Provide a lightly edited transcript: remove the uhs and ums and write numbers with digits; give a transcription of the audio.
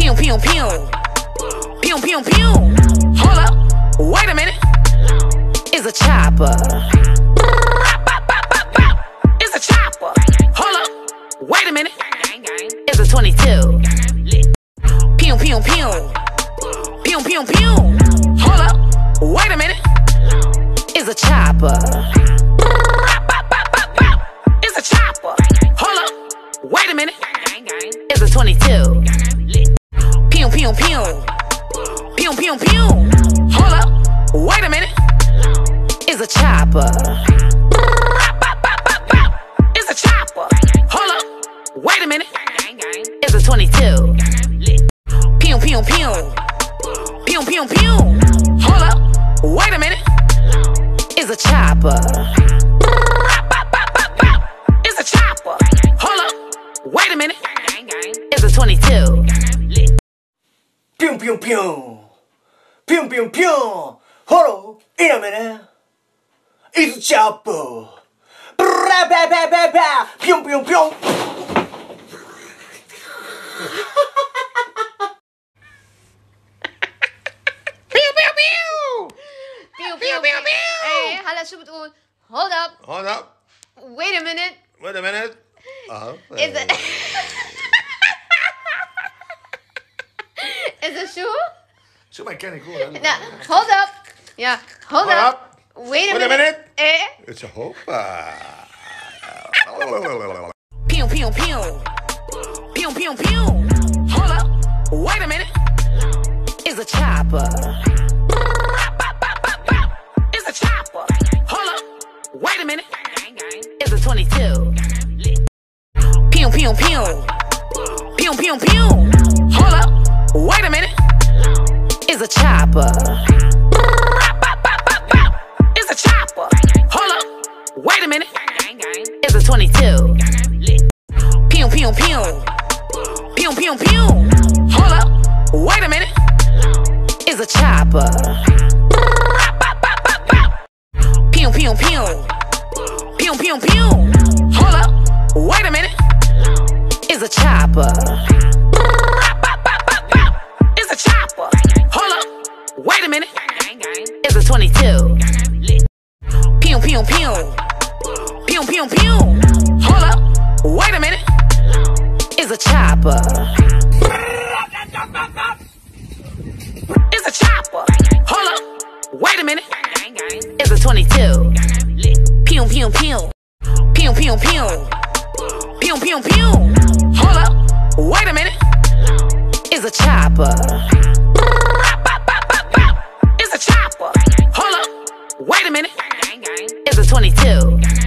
Pew pew pew. Pew pew pew. Hold up. Wait a minute. It's a chopper. It's a chopper. Hold up. Wait a minute. It's a 22. Pew pew pew. Pew pew pew. Hold up. Wait a minute. It's a chopper. It's a chopper. Hold up. Wait a minute. It's a 22. Pew pew pew. Pew pew pew. Hold up. Wait a minute. It's a chopper. It's a chopper. Hold up. Wait a minute. It's a 22. Pew pew pew. Pew pew pew. Hold up. Wait a minute. It's a chopper. It's a chopper. Hold up. Wait a minute. It's a 22. Pew pew pew. Pew pew pew. Hold up. In a minute. It's a chopper. Pew pew pew. Hey, hala siya betul. Hold up. Hold up. Wait a minute. Wait a minute. Is it? Is it shoe? Zo mijn ken ik hoor. Nah, hold up. Yeah, hold up. Wait a minute. It's a hoppa. Pew pew pew. Pew pew pew. Hold up. Wait a minute. It's a chopper. It's a chopper. Hold up. Wait a minute. It's a 22. Pew pew pew. Pew pew pew. Hold up. Wait a minute. It's a chopper. It's a chopper. Hold up. Wait a minute. It's a 22. Pew pew pew. Pew pew pew. Hold up. Wait a minute. It's a chopper. Pew pew pew. Pew pew pew. Hold up. Wait a minute. It's a chopper. It's a chopper. Hold up. Wait a minute. It's a 22. Pew pew pew. Pew pew pew. Hold up. Wait a minute. It's a chopper. It's a chopper. Hold up. Wait a minute. It's a 22. Pew pew pew. Pew pew pew. Pew pew pew. Hold up. Wait a minute. It's a chopper. It's a chopper. Hold up. Wait a minute. It's a 22.